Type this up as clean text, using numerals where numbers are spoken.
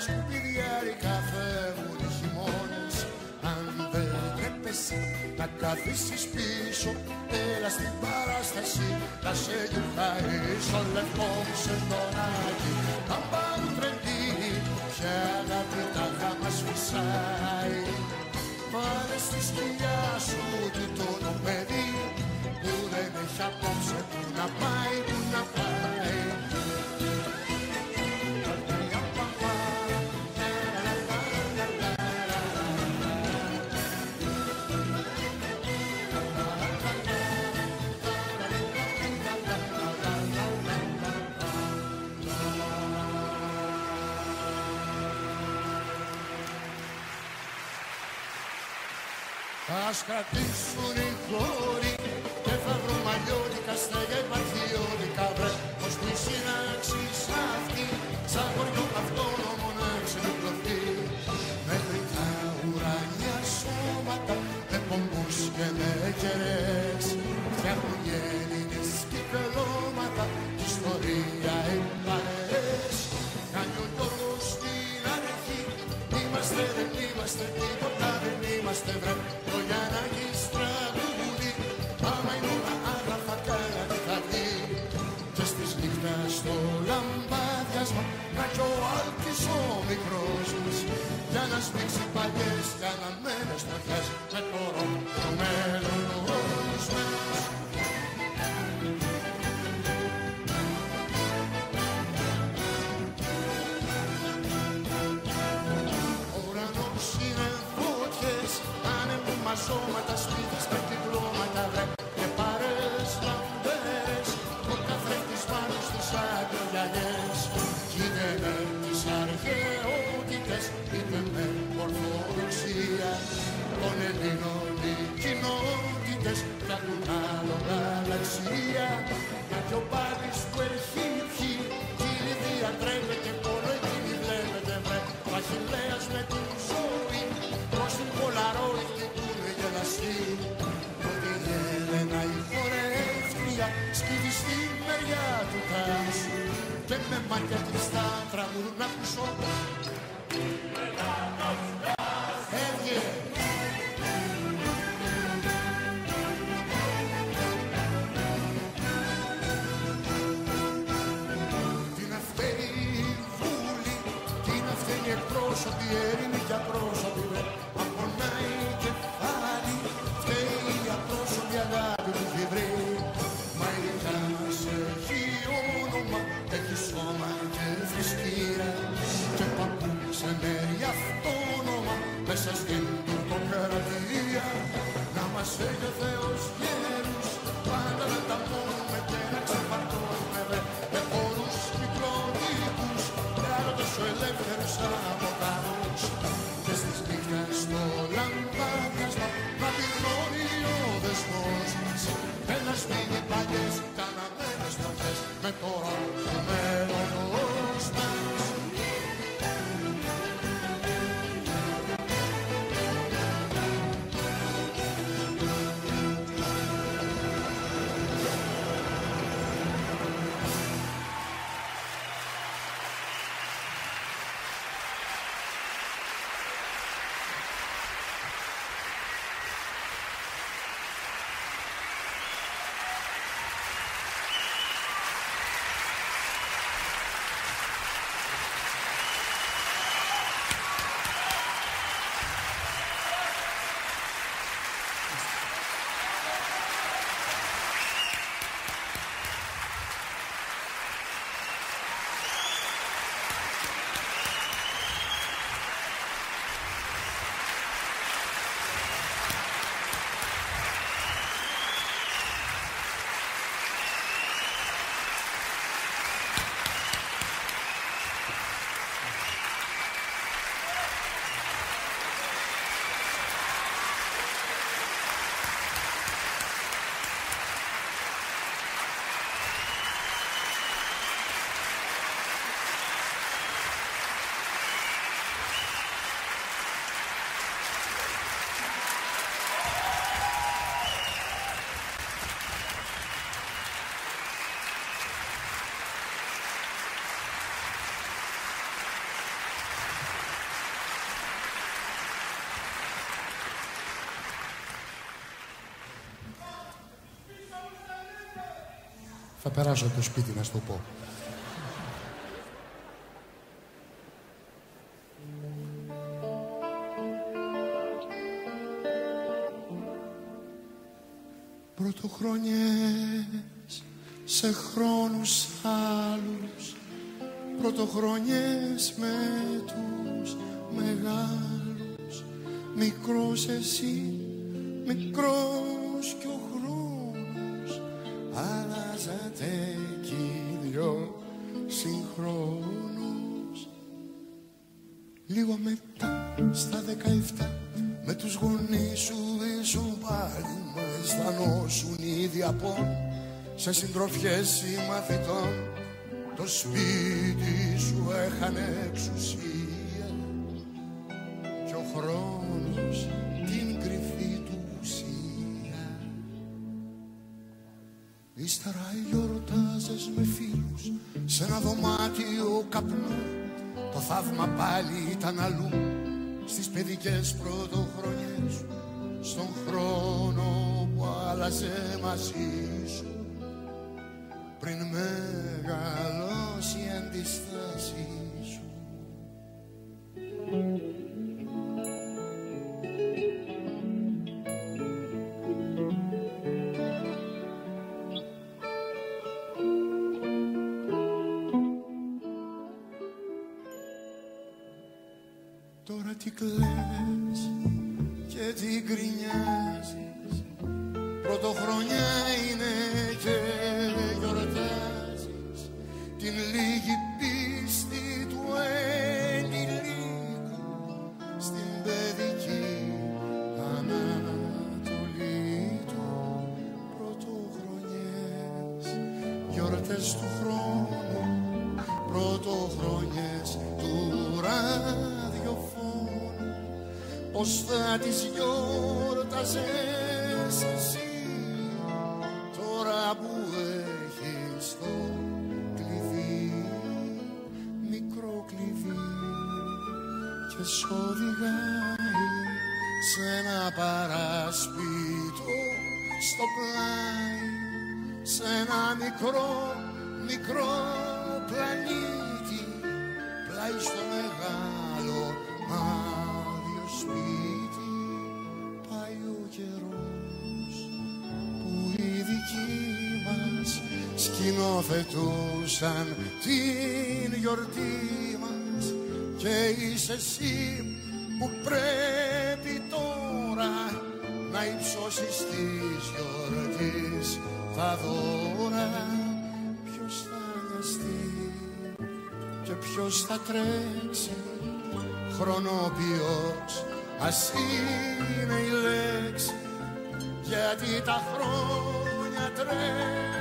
σκουπιδιάρικα φεύγουν οι χειμώνες. Αν δεν τρέπεσαι να καθίσεις πίσω, έλα στην παράσταση να σε γιουχαρίσω. Λευκό μου σεντονάκι, αν πάρουν τρελή, ποια αγάπη τα γάμα σφυσάει. Βάλε στη σκυλιά σου τούτο το παιδί που δεν έχει απόψε που να πάει, που να πάει. Ας κρατήσουν οι χώροι και θα βρουν μαλλιώτικα στέγια υπαρχιώτικα. Βρε πως που η σύναξης αυτή σαν χωριό αυτόνομο να ξεπλωθεί. Μέχρι τα ουρανιά σώματα με πομπούς και με κερές φτιάχνουν γέννηνες κυκλώματα κι ιστορία εμπαρές. Κάνει ο Γιώργος στην αρχή, είμαστε δεν είμαστε τίποτα, δεν είμαστε βρε. Το Γιάννακης τραγούδι, άμα η νούρα άγραφα κάτι θα δει. Και στις νύχτας στο λαμπάδιασμα να κι ο Άλκης ο μικρός μας, για να σμίξει παλιές και αναμένες ματιές με το ροκ το μέλλον μας. Μαζώματα, σπίτες και κυκλώματα βρε και παρές λαμπέρες, ο καθρέφτης πάνω στις αγρογιαλιές. Κι είτε με τις αρχαιότητες, είτε με ορθοδοξία των Ελλήνων οι κοινότητες φτιάχνουν άλλο γαλαξία. Για κι ο Πάλης που έχει βγει κι η Λιδία τρέμεται μόνο εκείνη βλέπετε βρε. Ο Αχιλλέας με την ζωή προς την Πολαρόιδ ότι η Έλενα η χορεύτρια σκύβει στη μεριά του τάσου και με μάτια κλειστά τραγουδούν να ακούσω. Έβγε! Τι να φταίει η Βούλη, τι να φταίει οι εκπρόσωποι, οι Έλληνοι για πρόσωποι απονάει κεφάλι. Αγάπη του φιβρί, μα ειδικά μας έχει όνομα, έχει σώμα και θρησκεία και παππού σε μέρη αυτόνομα μέσα στην τουρκοκρατία. Να μας έχει ο Θεός γέρους, πάντα να τα μόνουμε και να ξεπαρτώνουμε με χώρους μικροδίκους και άλλο τόσο ελεύθερους από κανούς και στις Θα περάσω από το σπίτι να σου το πω. Πρωτοχρονιές σε χρόνους άλλους, πρωτοχρονιές με τους μεγάλους. Μικρός εσύ, μικρός κι ο χρόνος, αλλάζατε κι δυο συγχρόνους. Λίγο μετά στα 17 με τους γονείς σου ήσουν πάλι, μα αισθανόσουν ήδη από σε συντροφιές συμμαθητών. Το σπίτι σου έχανε εξουσία κι ο χρόνος την κρυφή του ουσία. Ύστερα γιορτάζες με φίλους σε ένα δωμάτιο καπνού. Το θαύμα πάλι ήταν αλλού, στις παιδικές πρωτοχρονιές σου, στον χρόνο που άλλαζε μαζί σου, πριν μεγαλώσει η αντιστάση σου. Τώρα τι κλαις και τι γκρινιάζεις, πρωτοχρονιά είναι και γιορτάζεις την λίγη πίστη του ενηλίκου στην παιδική ανατολή του. Πρωτοχρονιές, γιορτές του χρόνου, πρωτοχρονιές του ραδιοφώνου. Πώς θα τις γιόρταζες εσύ τώρα που έχεις το κλειδί, μικρό κλειδί, και σ' οδηγάει σε ένα παράσπιτο στο πλάι, σε ένα μικρό πλανήτη, πλάι στο μεγάλο άδειο σπίτι. Πάει ο καιρός που οι δικοί μας σκηνοθετούσαν την γιορτή μας, και είσαι εσύ που πρέπει τώρα να υψώσεις της γιορτής τα δώρα. Ποιος θα νοιαστεί και ποιος θα τρέξει, χρονοποιός ας είναι η λέξη, γιατί τα χρόνια τρέχουν